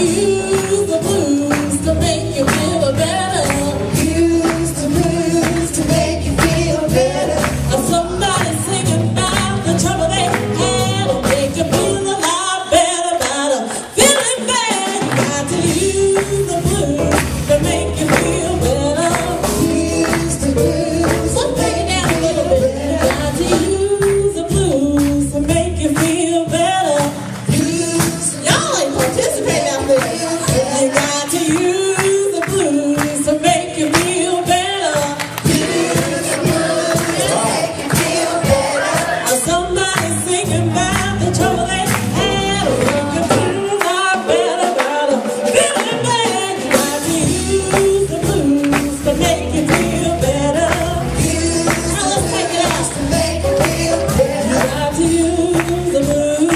use the blues to make you feel better. Use the blues to make you feel better. Somebody singing about the trouble they had to make you feel a lot better. About feeling bad, you got to use the blues to make you feel better. Use the blues to make it down a little bit. You got to use the blues to make you feel better. Y'all ain't participating out there. You got to use the blues to make you feel better. Use the blues to make you feel better. Somebody singing about the trouble they had to make you feel a lot better. About feeling bad, you got to use the blues to make you feel better. Now let's take it out to make you feel better. You got to use the blues.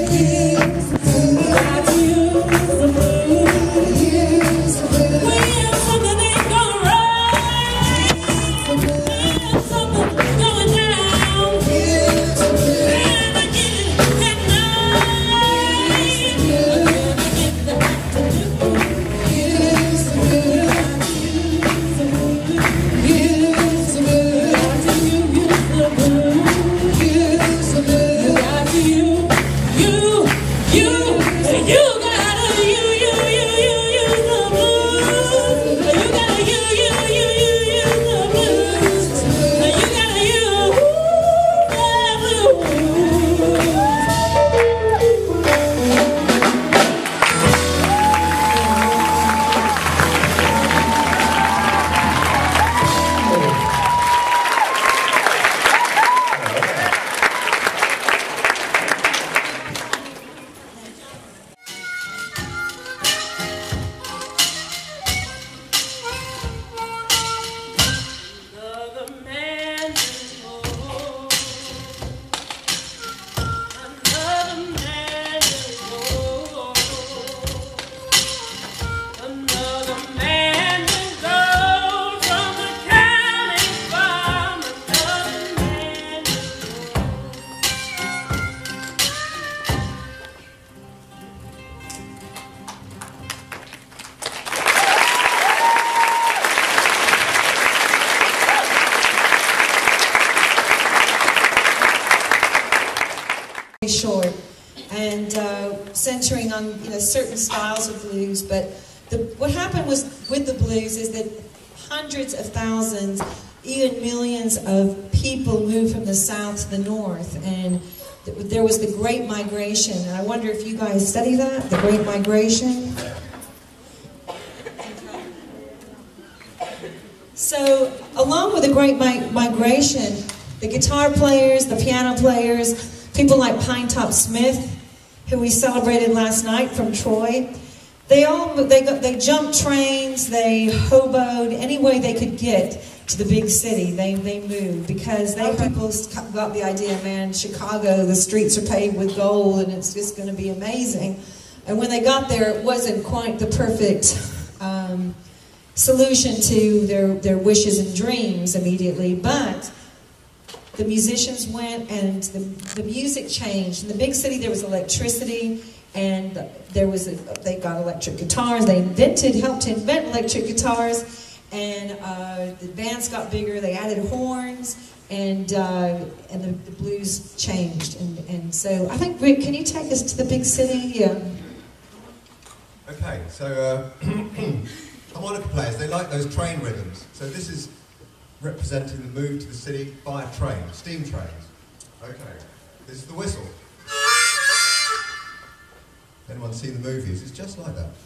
Short and centering on certain styles of blues, but what happened was with the blues is that hundreds of thousands, even millions of people moved from the south to the north, and there was the Great Migration. And I wonder if you guys study that, the Great Migration. So along with the Great Migration, the guitar players, the piano players, people like Pinetop Smith, who we celebrated last night from Troy, they jumped trains, they hoboed any way they could get to the big city. They moved because people got the idea, man, Chicago, the streets are paved with gold and it's just going to be amazing. And when they got there, it wasn't quite the perfect solution to their wishes and dreams immediately, but the musicians went and the music changed. In the big city there was electricity, and they got electric guitars. They helped to invent electric guitars, and the bands got bigger. They added horns, and the blues changed. And so I think, Rick, can you take us to the big city? Yeah. Okay, so harmonica players, they like those train rhythms. So this is representing the move to the city by train, steam trains. Okay, this is the whistle. Anyone seen the movies? It's just like that.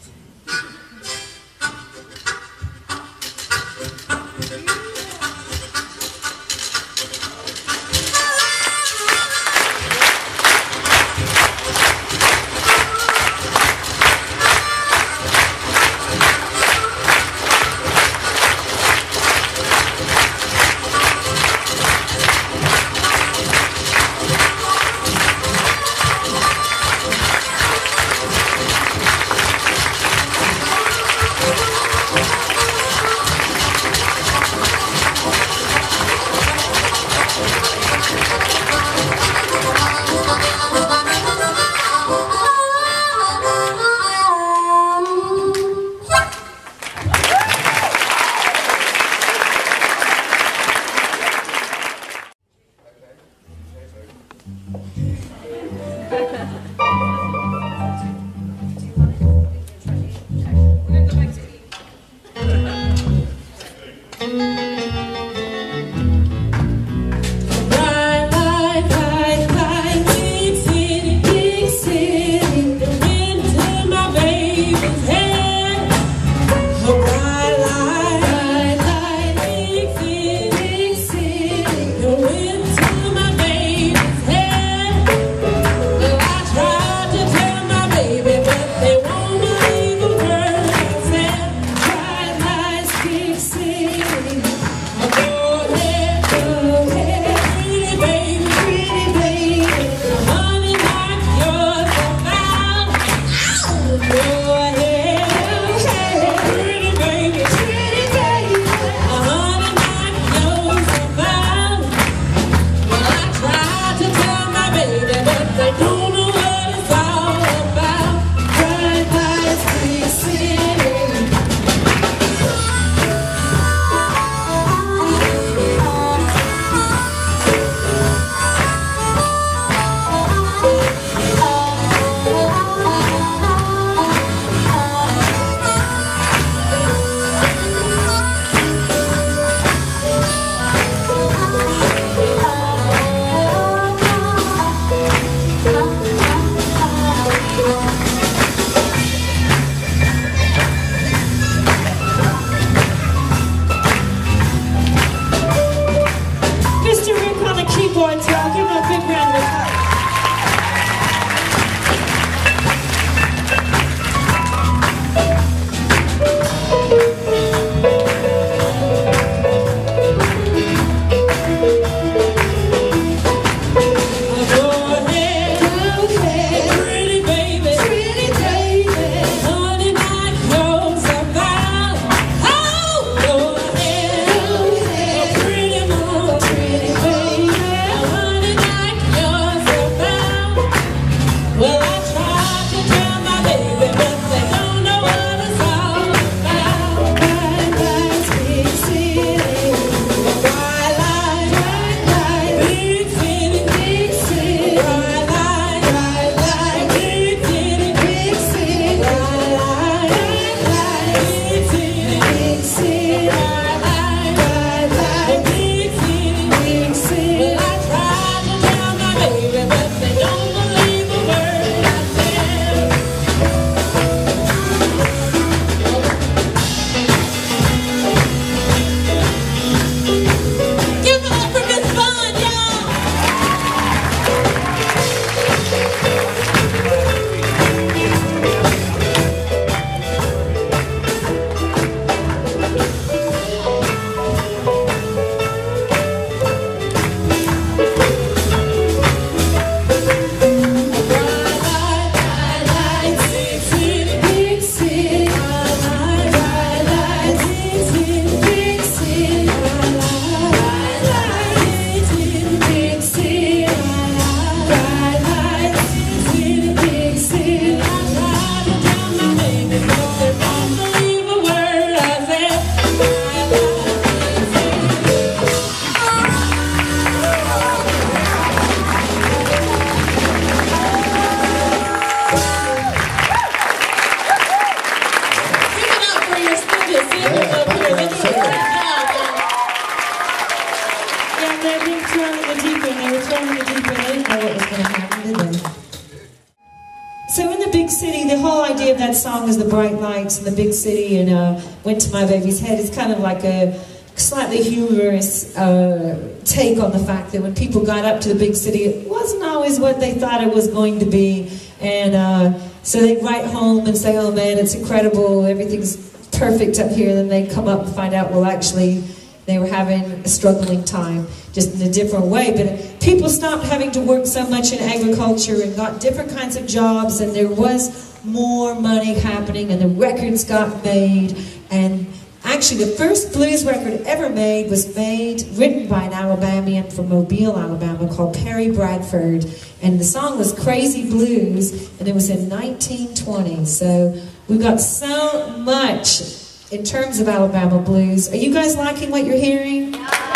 that song is The Bright Lights in the Big City and Went to My Baby's Head. It's kind of like a slightly humorous take on the fact that when people got up to the big city, it wasn't always what they thought it was going to be. And so they'd write home and say, oh man, it's incredible, everything's perfect up here. Then they'd come up and find out, well, actually, they were having a struggling time, just in a different way. But people stopped having to work so much in agriculture and got different kinds of jobs, and there was more money happening, and the records got made. And actually, the first blues record ever made was written by an Alabamian from Mobile, Alabama, called Perry Bradford. And the song was Crazy Blues, and it was in 1920. So we've got so much in terms of Alabama blues. Are you guys liking what you're hearing?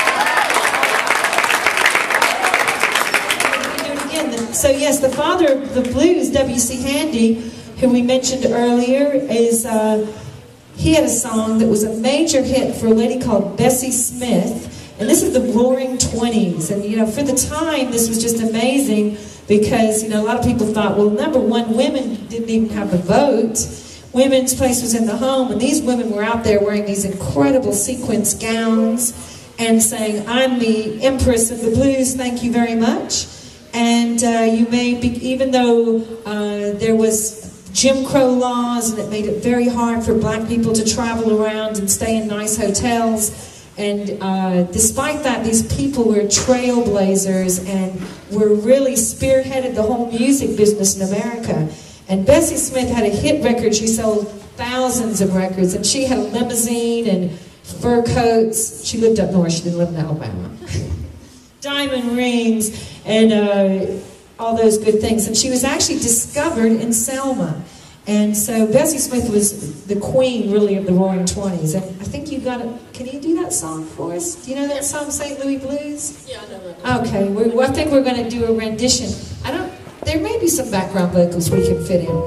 So yes, the father of the blues, W.C. Handy, who we mentioned earlier, is he had a song that was a major hit for a lady called Bessie Smith, and this is the Roaring Twenties. And you know, for the time, this was just amazing because you know a lot of people thought, well, number one, women didn't even have the vote. Women's place was in the home, and these women were out there wearing these incredible sequins gowns and saying, "I'm the empress of the blues, thank you very much." And you may be, even though there was Jim Crow laws and it made it very hard for black people to travel around and stay in nice hotels, and despite that, these people were trailblazers and were really spearheaded the whole music business in America. And Bessie Smith had a hit record. She sold thousands of records, and she had a limousine and fur coats. She lived up north, she didn't live in Alabama. Diamond rings and all those good things. And she was actually discovered in Selma. And so Bessie Smith was the queen, really, of the Roaring Twenties. And I think you got to, can you do that song for us? Do you know that song, St. Louis Blues? Yeah, I know that. Okay, I think we're going to do a rendition. There may be some background vocals we can fit in.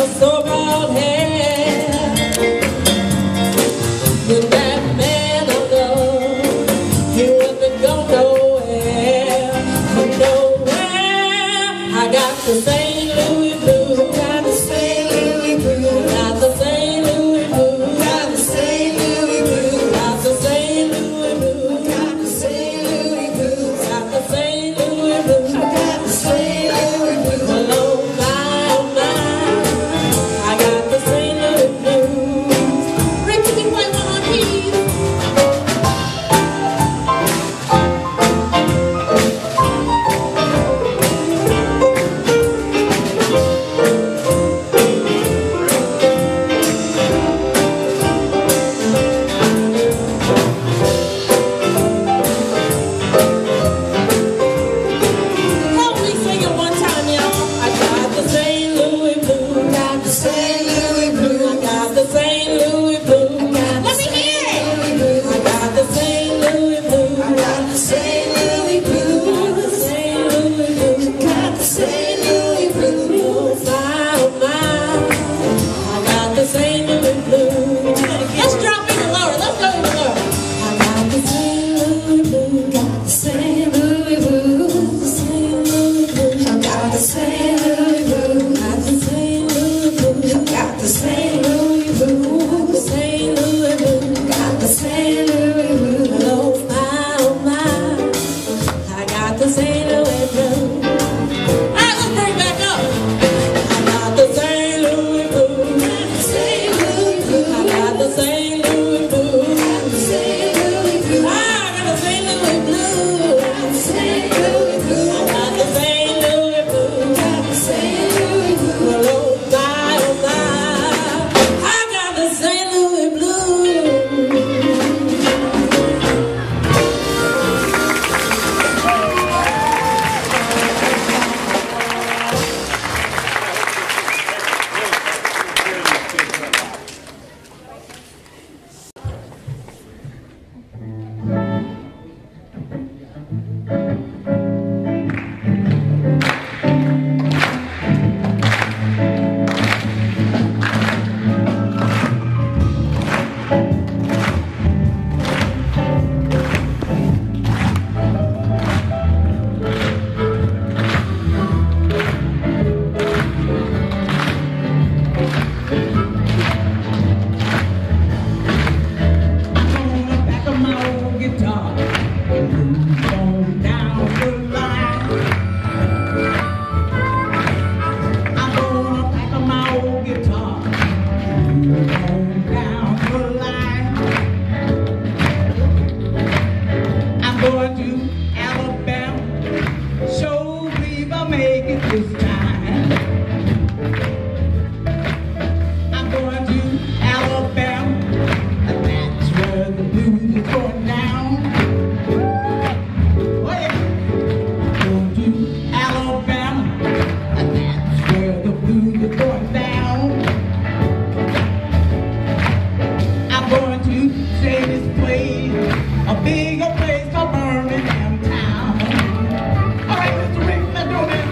That man big old place called Birmingham town. All right, Mr. Rick, let's do this.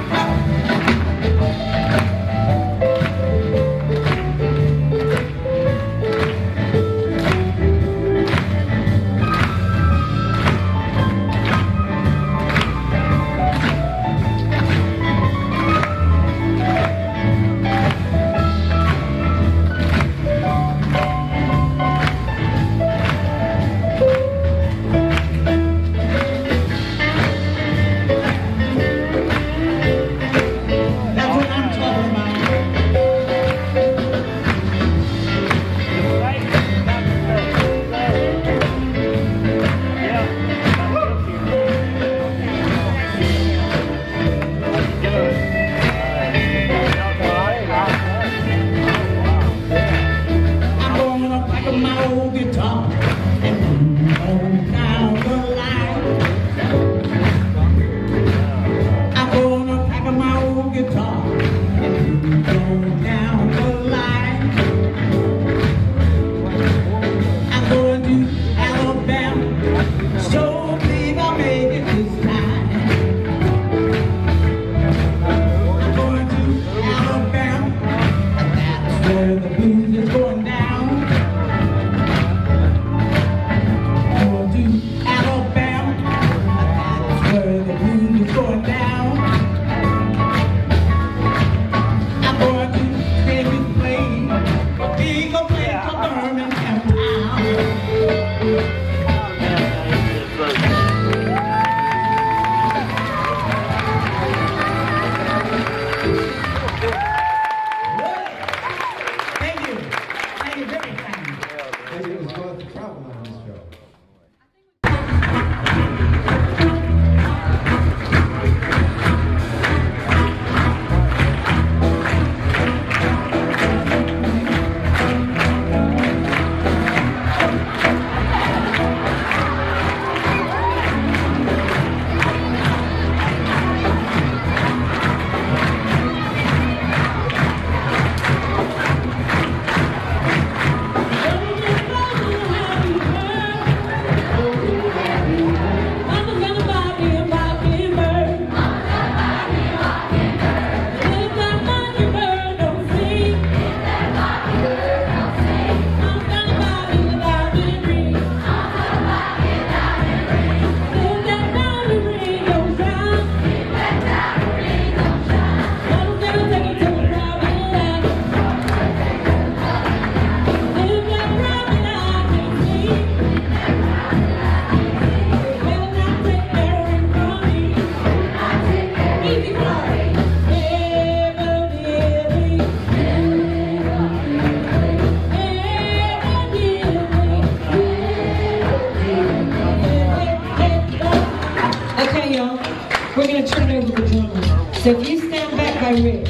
We're going to turn it over to the drummer. So if you stand back by Rick,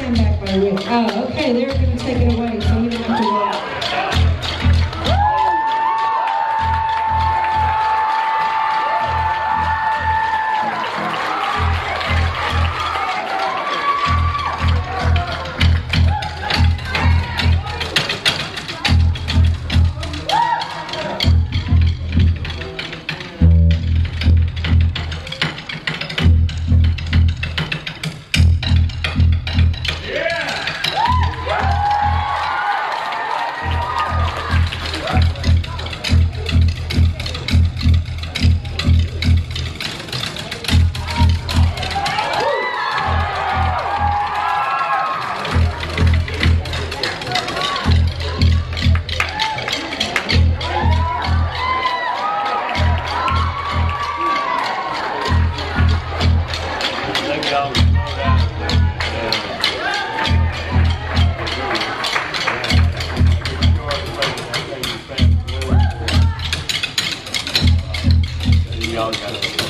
Oh, okay, they're going to take it away, so you don't have to worry. Y'all got it.